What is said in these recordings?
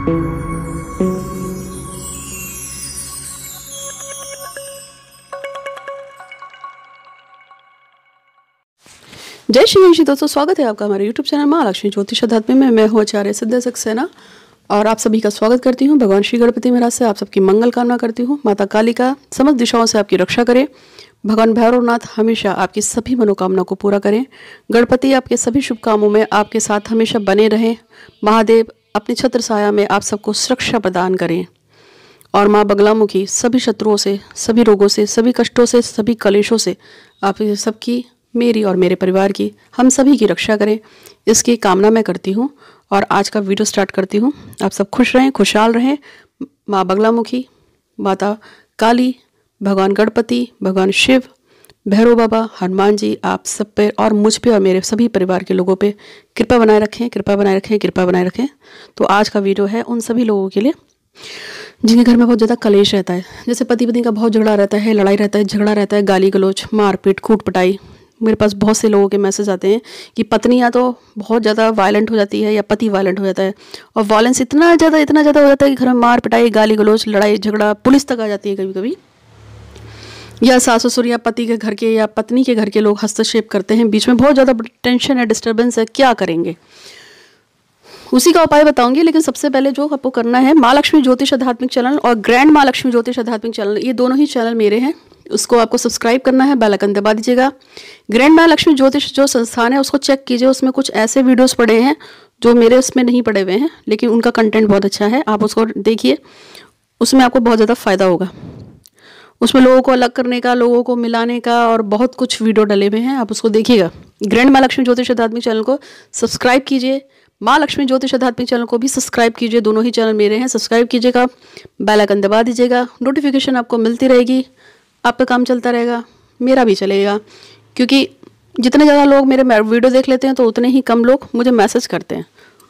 जय श्री गणेश दोस्तों, स्वागत है आपका हमारे यूट्यूब चैनल माँ लक्ष्मी ज्योतिष अध्यात्म में। मैं हूँ आचार्य सिद्ध सक्सेना और आप सभी का स्वागत करती हूँ। भगवान श्री गणपति महाराज से आप सबकी मंगल कामना करती हूँ। माता काली का समस्त दिशाओं से आपकी रक्षा करें। भगवान भैरवनाथ हमेशा आपकी सभी मनोकामना को पूरा करें। गणपति आपके सभी शुभ कामों में आपके साथ हमेशा बने रहें। महादेव अपनी छत्र छाया में आप सबको सुरक्षा प्रदान करें और माँ बगलामुखी सभी शत्रुओं से, सभी रोगों से, सभी कष्टों से, सभी कलेशों से आप सबकी, मेरी और मेरे परिवार की, हम सभी की रक्षा करें, इसकी कामना मैं करती हूँ। और आज का वीडियो स्टार्ट करती हूँ। आप सब खुश रहें, खुशहाल रहें। माँ बगलामुखी, माता काली, भगवान गणपति, भगवान शिव, भैरव बाबा, हनुमान जी आप सब पे और मुझ पे और मेरे सभी परिवार के लोगों पे कृपा बनाए रखें, कृपा बनाए रखें, कृपा बनाए रखें। तो आज का वीडियो है उन सभी लोगों के लिए जिनके घर में बहुत ज़्यादा कलेश रहता है। जैसे पति पत्नी का बहुत झगड़ा रहता है, लड़ाई रहता है, झगड़ा रहता है, गाली गलौज, मारपीट, कूट पिटाई। मेरे पास बहुत से लोगों के मैसेज आते हैं कि पत्नियां तो बहुत ज़्यादा वायलेंट हो जाती है या पति वायलेंट हो जाता है, और वायलेंस इतना ज़्यादा हो जाता है कि घर में मार पिटाई, गाली गलौज, लड़ाई झगड़ा, पुलिस तक आ जाती है कभी कभी। या सास ससुर या पति के घर के या पत्नी के घर के लोग हस्तक्षेप करते हैं, बीच में बहुत ज़्यादा टेंशन है, डिस्टर्बेंस है। क्या करेंगे, उसी का उपाय बताऊंगी। लेकिन सबसे पहले जो आपको करना है, माँ लक्ष्मी ज्योतिष आध्यात्मिक चैनल और ग्रैंड माँ लक्ष्मी ज्योतिष आध्यात्मिक चैनल, ये दोनों ही चैनल मेरे हैं। उसको आपको सब्सक्राइब करना है, बेल आइकन दबा दीजिएगा। ग्रैंड माँ लक्ष्मी ज्योतिष जो संस्थान है उसको चेक कीजिए, उसमें कुछ ऐसे वीडियोस पड़े हैं जो मेरे उसमें नहीं पड़े हुए हैं, लेकिन उनका कंटेंट बहुत अच्छा है। आप उसको देखिए, उसमें आपको बहुत ज़्यादा फायदा होगा। उसमें लोगों को अलग करने का, लोगों को मिलाने का और बहुत कुछ वीडियो डले हुए हैं, आप उसको देखिएगा। ग्रैंड माँ लक्ष्मी ज्योतिष आध्यात्मिक चैनल को सब्सक्राइब कीजिए, माँ लक्ष्मी ज्योतिष आध्यात्मिक चैनल को भी सब्सक्राइब कीजिए। दोनों ही चैनल मेरे हैं, सब्सक्राइब कीजिएगा, बेल आइकन दबा दीजिएगा। नोटिफिकेशन आपको मिलती रहेगी, आपका काम चलता रहेगा, मेरा भी चलेगा। क्योंकि जितने ज़्यादा लोग मेरे वीडियो देख लेते हैं तो उतने ही कम लोग मुझे मैसेज करते हैं।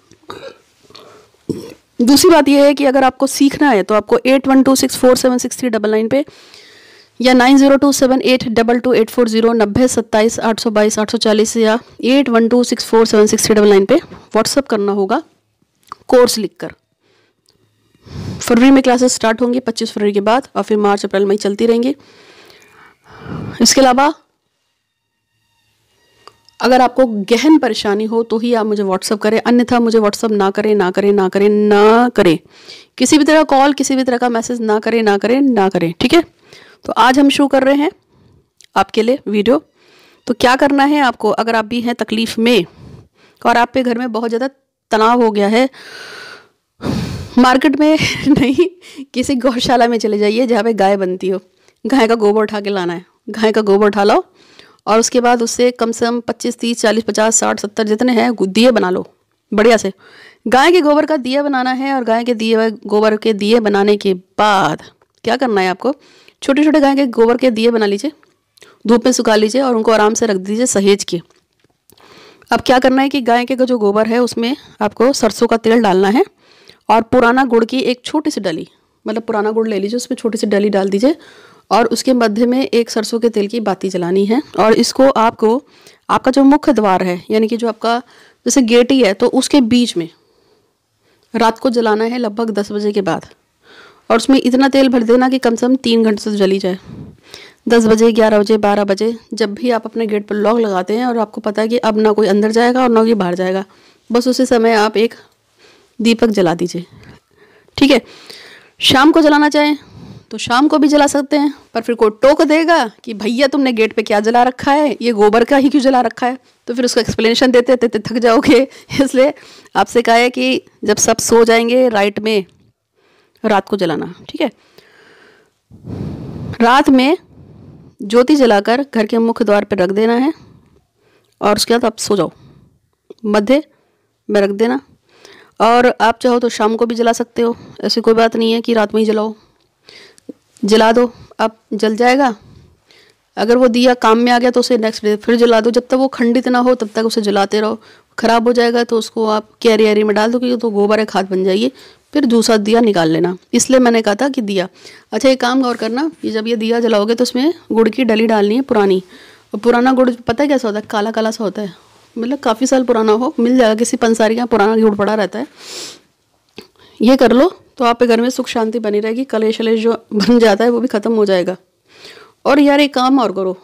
दूसरी बात यह है कि अगर आपको सीखना है तो आपको 8126476399 पे या 9027822840 90272822 या 8126476399 पे व्हाट्सअप करना होगा कोर्स लिखकर। फरवरी में क्लासेस स्टार्ट होंगी, 25 फरवरी के बाद, और फिर मार्च अप्रैल मई चलती रहेंगी। इसके अलावा अगर आपको गहन परेशानी हो तो ही आप मुझे व्हाट्सअप करें, अन्यथा मुझे व्हाट्सअप ना करें, ना करें, ना करें, ना करें। किसी भी तरह कॉल, किसी भी तरह का मैसेज ना करें, ना करें, ना करें। ठीक है, तो आज हम शुरू कर रहे हैं आपके लिए वीडियो। तो क्या करना है आपको, अगर आप भी हैं तकलीफ में और आपके घर में बहुत ज़्यादा तनाव हो गया है, मार्केट में नहीं, किसी गौशाला में चले जाइए जहाँ पे गाय बनती हो। गाय का गोबर उठा के लाना है, गाय का गोबर उठा लो और उसके बाद उससे कम से कम 25, 30, 40, 50, 60, 70 जितने हैं दिए बना लो बढ़िया से। गाय के गोबर का दिया बनाना है, और गाय के गोबर के दिए बनाने के बाद क्या करना है आपको, छोटे छोटे गाय के गोबर के दिए बना लीजिए, धूप में सुखा लीजिए और उनको आराम से रख दीजिए सहेज के। अब क्या करना है कि गाय के जो गोबर है उसमें आपको सरसों का तेल डालना है और पुराना गुड़ की एक छोटी सी डली, मतलब पुराना गुड़ ले लीजिए, उसमें छोटी सी डली डाल दीजिए और उसके मध्य में एक सरसों के तेल की बाती जलानी है। और इसको आपको, आपका जो मुख्य द्वार है, यानी कि जो आपका जैसे गेट ही है, तो उसके बीच में रात को जलाना है लगभग 10 बजे के बाद। और उसमें इतना तेल भर देना कि कम से कम 3 घंटे से जली जाए। 10 बजे, 11 बजे, 12 बजे, जब भी आप अपने गेट पर लॉक लगाते हैं और आपको पता है कि अब ना कोई अंदर जाएगा और ना कोई बाहर जाएगा, बस उसी समय आप एक दीपक जला दीजिए। ठीक है, शाम को जलाना चाहें तो शाम को भी जला सकते हैं, पर फिर कोई टोक देगा कि भैया तुमने गेट पे क्या जला रखा है, ये गोबर का ही क्यों जला रखा है, तो फिर उसका एक्सप्लेनेशन देते देते थक जाओगे। इसलिए आपसे कहा है कि जब सब सो जाएंगे रात में, रात को जलाना। ठीक है, रात में ज्योति जलाकर घर के मुख्य द्वार पर रख देना है और उसके बाद आप सो जाओ, मध्य में रख देना। और आप चाहो तो शाम को भी जला सकते हो, ऐसी कोई बात नहीं है कि रात में ही जलाओ, जला दो, अब जल जाएगा। अगर वो दिया काम में आ गया तो उसे नेक्स्ट डे फिर जला दो, जब तक वो खंडित ना हो तब तक उसे जलाते रहो। ख़राब हो जाएगा तो उसको आप कैरी में डाल दो, क्योंकि तो गोबर है, खाद बन जाएगी, फिर दूसरा दिया निकाल लेना। इसलिए मैंने कहा था कि दिया। अच्छा, एक काम और करना, ये जब ये दिया जलाओगे तो उसमें गुड़ की डली डालनी है पुरानी। और पुराना गुड़ पता है कैसा होता है, काला काला सा होता है, मतलब काफ़ी साल पुराना हो, मिल जाएगा किसी पंसारी का, पुराना गुड़ पड़ा रहता है। ये कर लो तो आपके घर में सुख शांति बनी रहेगी, कलेश वलेश जो बन जाता है वो भी ख़त्म हो जाएगा। और यार एक काम और करो,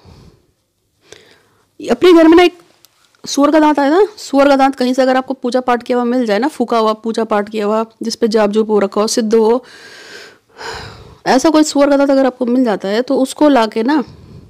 अपने घर में ना एक सूअर का दांत आया ना, सूअर का दांत कहीं से अगर आपको पूजा पाठ किया हुआ मिल जाए ना, फूका हुआ पूजा पाठ किया हुआ जिसपे जाप जुप हो रखा हो, सिद्ध हो, ऐसा कोई सूअर का दांत अगर आपको मिल जाता है तो उसको लाके ना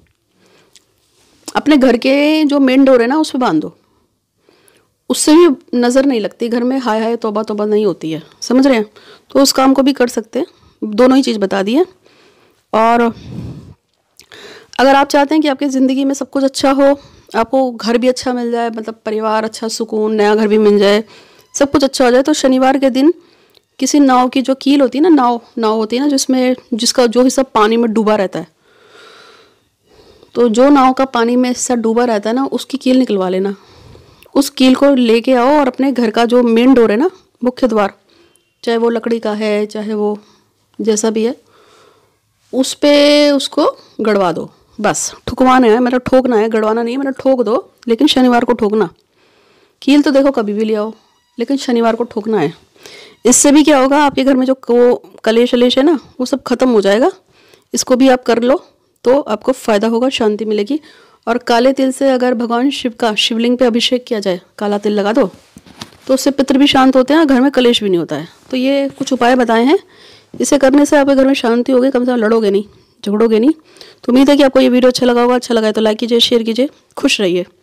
अपने घर के जो मेन डोर है ना उस पर बांध दो। उससे भी नज़र नहीं लगती घर में, हाय हाय तौबा तौबा नहीं होती है, समझ रहे हैं? तो उस काम को भी कर सकते हैं, दोनों ही चीज़ बता दी है। और अगर आप चाहते हैं कि आपकी ज़िंदगी में सब कुछ अच्छा हो, आपको घर भी अच्छा मिल जाए, मतलब परिवार अच्छा, सुकून, नया घर भी मिल जाए, सब कुछ अच्छा हो जाए, तो शनिवार के दिन किसी नाव की जो कील होती है ना, नाव होती है ना जिसका जो हिस्सा पानी में डूबा रहता है, तो जो नाव का पानी में हिस्सा डूबा रहता है ना उसकी कील निकलवा लेना। उस कील को लेके आओ और अपने घर का जो मेन डोर है ना, मुख्य द्वार, चाहे वो लकड़ी का है चाहे वो जैसा भी है, उस पे उसको गड़वा दो। बस ठुकवाना है, मेरा ठोकना है, गड़वाना नहीं है, मेरा ठोक दो, लेकिन शनिवार को ठोकना। कील तो देखो कभी भी ले आओ, लेकिन शनिवार को ठोकना है। इससे भी क्या होगा, आपके घर में जो कलेश वलेश है ना वो सब खत्म हो जाएगा। इसको भी आप कर लो तो आपको फ़ायदा होगा, शांति मिलेगी। और काले तिल से अगर भगवान शिव का शिवलिंग पे अभिषेक किया जाए, काला तिल लगा दो, तो उससे पितृ भी शांत होते हैं, घर में कलेश भी नहीं होता है। तो ये कुछ उपाय बताए हैं, इसे करने से आपके घर में शांति होगी, कम से कम लड़ोगे नहीं, झगड़ोगे नहीं। तो उम्मीद है कि आपको ये वीडियो अच्छा लगा होगा। अच्छा लगा है तो लाइक कीजिए, शेयर कीजिए। खुश रहिए।